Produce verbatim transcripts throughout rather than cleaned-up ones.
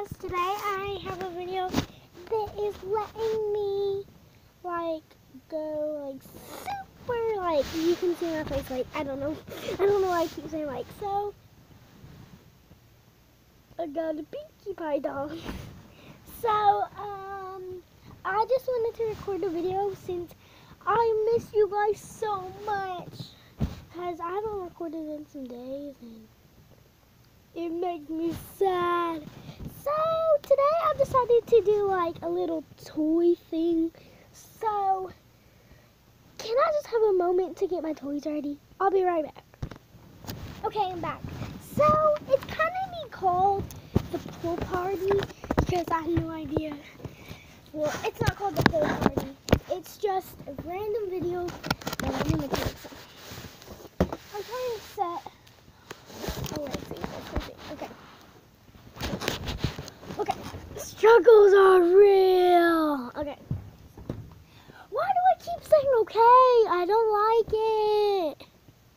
guys, today I have a video that is letting me like go like super like you can see my face like I don't know I don't know why I keep saying like so I got a Pinkie Pie doll. So um I just wanted to record a video since I miss you guys so much because I haven't recorded in some days and it makes me sad. So today I've decided to do like a little toy thing. So can I just have a moment to get my toys ready? I'll be right back. Okay, I'm back. So it's kind of neat called the pool party because I have no idea. Well, it's not called the pool party. It's just a random video that I'm gonna take some. I'm trying to set. Oh, let's see. Let's see. Okay. Okay. Struggles are real. Okay. Why do I keep saying okay? I don't like it.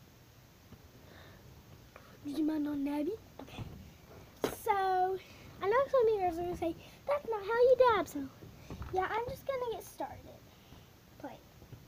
Did you mind on Nabby? Okay. So, I know some of you guys are going to say, that's not how you dab. So, yeah, I'm just going to get started. Play.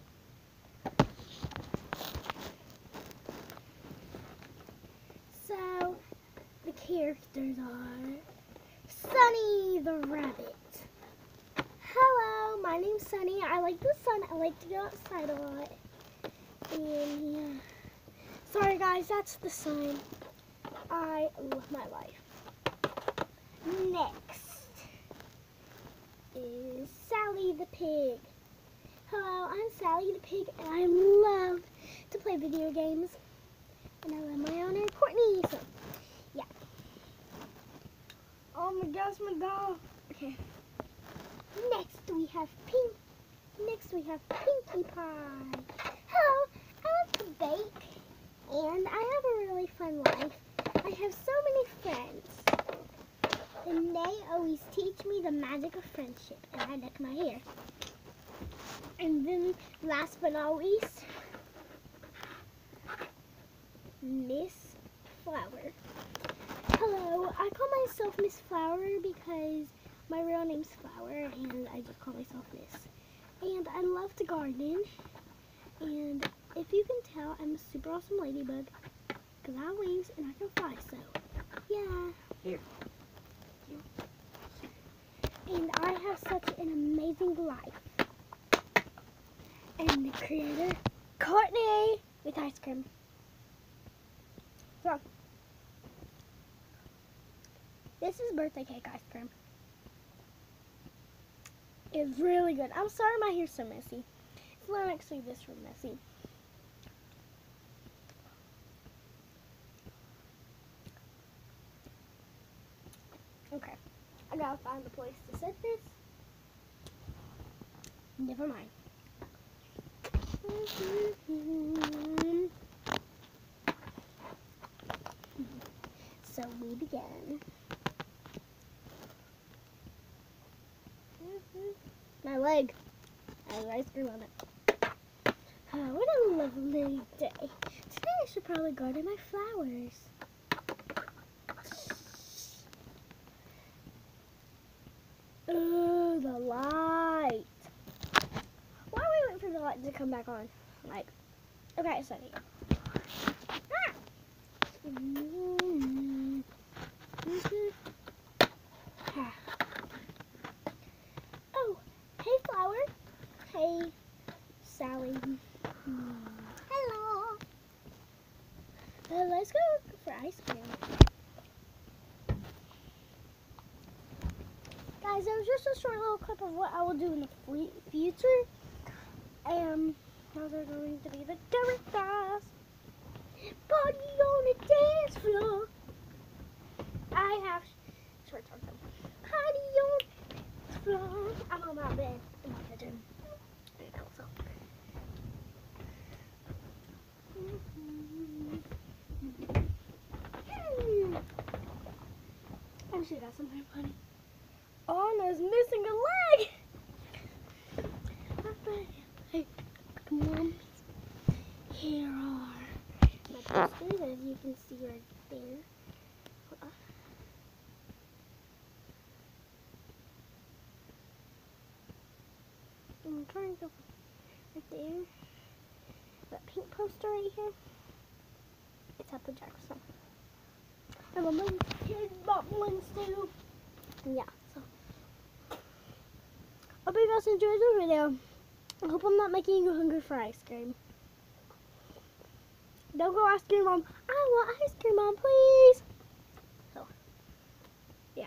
So, the characters are Sunny the rabbit. Hello, my name's Sunny. I like the sun. I like to go outside a lot. And yeah. Sorry guys, that's the sun. I love my life. Next is Sally the pig. Hello, I'm Sally the pig and I love to play video games. And I love my owner, Courtney. So, yeah. Oh my gosh, my doll. Okay. Next we have Pink. Next we have Pinkie Pie. Hello, I love to bake, and I have a really fun life. I have so many friends, and they always teach me the magic of friendship. And I like my hair. And then, last but not least, Miss Flower. Hello, I call myself Miss Flower because my real name's Flower, and I just call myself Miss. And I love to garden, and if you can tell, I'm a super awesome ladybug, because I have wings and I can fly, so, yeah. Here. And I have such an amazing life. And the creator, Courtney, with ice cream. So, this is birthday cake ice cream. It's really good. I'm sorry my hair's so messy. It's not actually this real messy. Okay. I gotta find a place to set this. Never mind. So we begin. My leg. I have ice cream on it. Oh, what a lovely day. Today I should probably garden my flowers. Oh, the light. Why are we waiting for the light to come back on? Like, okay, so here. Ah! Mm-hmm. Mm-hmm. Ah. Hey, Flower. Hey, Sally. Hmm. Hello. Uh, let's go for ice cream. Guys, that was just a short little clip of what I will do in the future. Um, those are going to be the characters. Party on the dance floor. I have shorts on. Party on the floor. I'm on my bed in my bedroom. So. I should have got some hair funny. Anna's missing a leg. Hey, Mom. Here are my posters, as you can see right there. the one right there. That pink poster right here. It's Apple Jackson. And my mom bought ones too. Yeah, so. I hope you guys enjoyed the video. I hope I'm not making you hungry for ice cream. Don't go ask your mom, I want ice cream, Mom, please. So, yeah.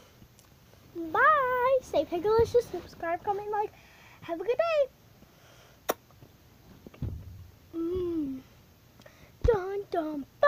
Bye. Stay Pigglicious. Subscribe, comment, like. Have a good day. Mmm. Dun dun.